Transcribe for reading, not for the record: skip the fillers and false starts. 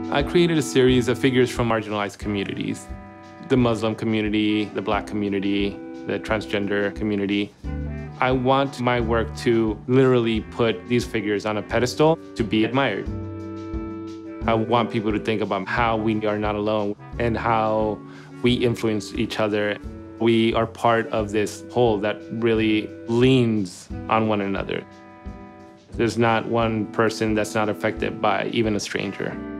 I created a series of figures from marginalized communities. The Muslim community, the Black community, the transgender community. I want my work to literally put these figures on a pedestal to be admired. I want people to think about how we are not alone and how we influence each other. We are part of this whole that really leans on one another. There's not one person that's not affected by even a stranger.